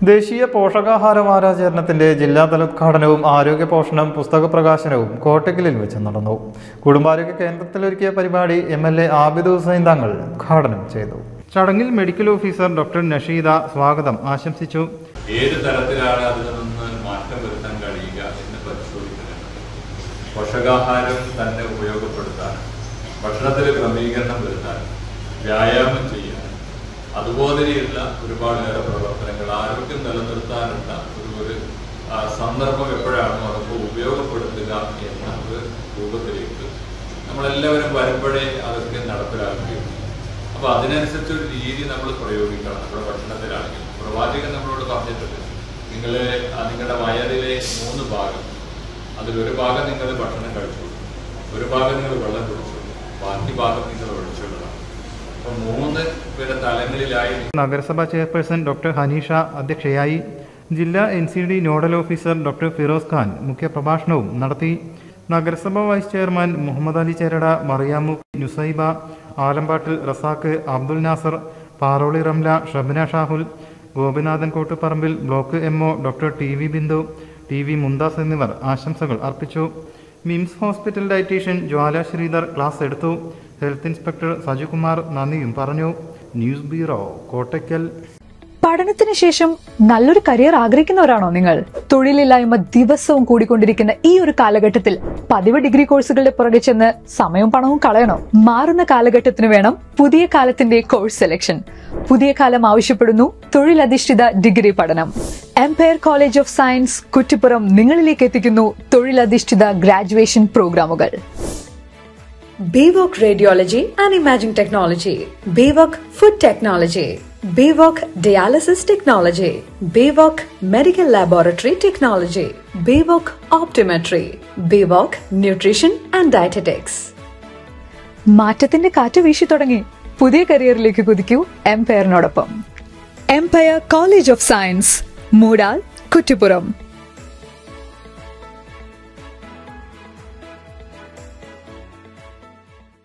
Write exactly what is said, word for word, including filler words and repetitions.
ദേശീയ പോഷകാഹാര വാരാചരണത്തിന്റെ ജില്ലാതല ഉദ്ഘാടനവും ആരോഗ്യ പോഷണം പുസ്തക പ്രകാശനവും കോട്ടക്കലിൽ വെച്ച് നടന്നു. കുടുംബാരോഗ്യ കേന്ദ്രത്തിലൊരുക്കിയ പരിപാടി M L A Abid Hussain Thangal ഉദ്ഘാടനം ചെയ്തു. ചടങ്ങിൽ മെഡിക്കൽ ഓഫീസർ ഡോക്ടർ നഷീദ സ്വാഗതം ആശംസിച്ചു. ഏത് തരത്തിലാണ് അതിൽ നിന്ന് മാറ്റം വരുത്താൻ കഴിയുക എന്ന് പരിശോധിക്കുന്നത്. പോഷകാഹാരം തന്നെ ഉപയോഗപ്പെടുത്താൻ, ഭക്ഷണത്തിൽ ക്രമീകരണം വരുത്താൻ, വ്യായാമം ചെയ്യാൻ, അതുപോലെയുള്ള ഒരുപാടേറെ പ്രവർത്തനങ്ങൾ ആരോഗ്യം നിലനിർത്താനുള്ള ഒരു ഒരു സന്ദർഭം എപ്പോഴാണോ അതൊക്കെ ഉപയോഗപ്പെടുത്തുക എന്ന ഒരു രൂപത്തിലേക്ക് നമ്മളെല്ലാവരും വരുമ്പോഴേ അതൊക്കെ നടപ്പിലാക്കുകയുള്ളൂ. അപ്പോൾ അതിനനുസരിച്ച് ഒരു രീതി നമ്മൾ പ്രയോഗിക്കണം. നമ്മുടെ ഭക്ഷണത്തിലാണെങ്കിലും പ്രവാചകൻ നമ്മളോട് പറഞ്ഞിട്ടുണ്ട്, നിങ്ങൾ നിങ്ങളുടെ വയറിലെ മൂന്ന് ഭാഗം, അതിലൊരു ഭാഗം നിങ്ങൾ ഭക്ഷണം കഴിച്ചു, ഒരു ഭാഗം നിങ്ങൾ വെള്ളം കുടിച്ചു, ബാക്കി ഭാഗം നിങ്ങൾ ഒഴിച്ചുള്ളതാണ്. മൂന്ന് പേരെ തലങ്ങളിലായി നഗരസഭാ ചെയർപേഴ്സൺ ഡോക്ടർ ഹനീഷ അധ്യക്ഷയായി. ജില്ലാ N C D nodal officer doctor Firoz Khan മുഖ്യപ്രഭാഷണവും നടത്തി. നഗരസഭാ vice chairman Muhammad Ali Cherada, Mariyamu, Nusaiba, Alampattil Razak, Abdul Nasar, Paroli Ramla, Shabna Shahul, Gopinathan Kottuparambil, block M O doctor T V Bindu, T V Mumtaz എന്നിവർ ആശംസകൾ അർപ്പിച്ചു. MIMS hospital dietician Jwala Sridhar class എടുത്തു. ഹെൽത്ത് ഇൻസ്പെക്ടർ സജികുമാർ നന്ദിയും പറഞ്ഞു. News bureau, Kottakkal. പഠനത്തിന് ശേഷം നല്ലൊരു കരിയർ ആഗ്രഹിക്കുന്നവരാണോ നിങ്ങൾ? തൊഴിലില്ലായ്മ ദിവസവും കൂടിക്കൊണ്ടിരിക്കുന്ന ഈ ഒരു കാലഘട്ടത്തിൽ പതിവ് ഡിഗ്രി കോഴ്സുകളുടെ പുറകെ ചെന്ന് സമയവും പണവും കളയണോ? മാറുന്ന കാലഘട്ടത്തിന് വേണം പുതിയ കാലത്തിന്റെ കോഴ്സ് സെലക്ഷൻ. പുതിയ കാലം ആവശ്യപ്പെടുന്നു തൊഴിലധിഷ്ഠിത ഡിഗ്രി പഠനം. Empire college of science Kuttippuram നിങ്ങളിലേക്ക് എത്തിക്കുന്നു തൊഴിലധിഷ്ഠിത ഗ്രാജുവേഷൻ പ്രോഗ്രാമുകൾ. Bayvok Radiology and Imaging Technology, Bayvok Food Technology, Bayvok Dialysis Technology, Bayvok Medical Laboratory Technology, Bayvok Optometry, Bayvok Nutrition and Dietetics. മാറ്റത്തിന്റെ കാറ്റ് വീശി തുടങ്ങി. പുതിയ കരിയറിലേക്ക് കുതിക്കൂ എംപയറിനോടൊപ്പം. Empire college of science, Moodal, Kuttippuram.